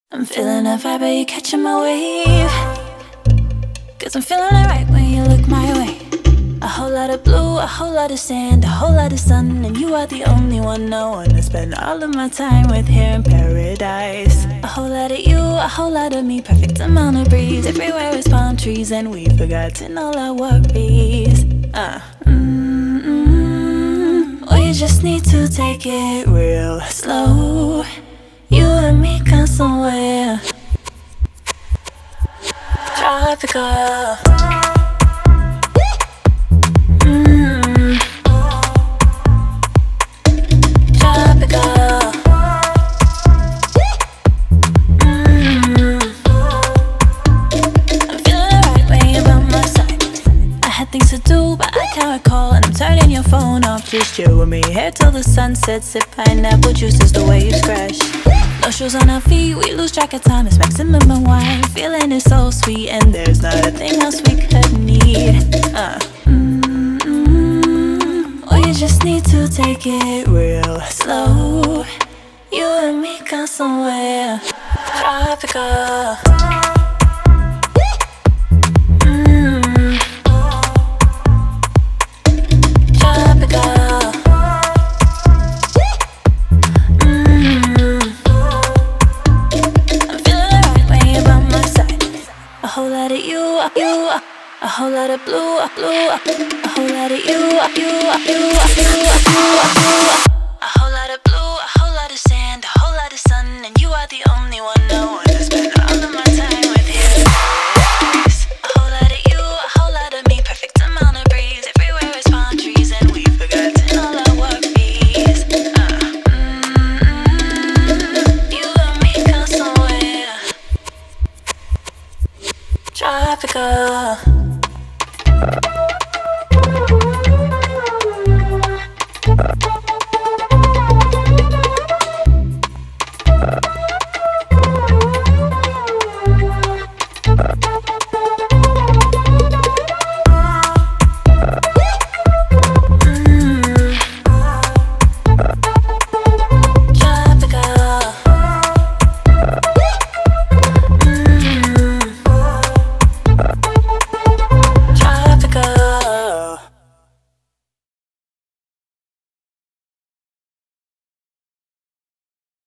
I'm feeling a vibe, are you catching my wave? Cause I'm feeling alright when you look my way. A whole lot of blue, a whole lot of sand, a whole lot of sun, and you are the only one I wanna spend all of my time with here in paradise. A whole lot of you, a whole lot of me, perfect amount of breeze. Everywhere is palm trees and we've forgotten all our worries. We just need to take it real slow. You and me gone somewhere tropical. Tropical. I'm feeling alright when you're by my side. I had things to do, but I can't recall, and I'm turning your phone off. Just chill with me here till the sun sets. Sip pineapple juice as the waves crash. No shoes on our feet, we lose track of time. It's maximum unwind, feeling is so sweet, and there's not a thing else we could need. We just need to take it real slow. You and me gone somewhere tropical. A whole lot of blue, a whole lot of you. A whole lot of blue, a whole lot of sand, a whole lot of sun, and you are the only one I wanna spend all of my time with here. A whole lot of you, a whole lot of me, perfect amount of breeze. Everywhere is palm trees and we've forgotten all our worries. You and me gone somewhere tropical.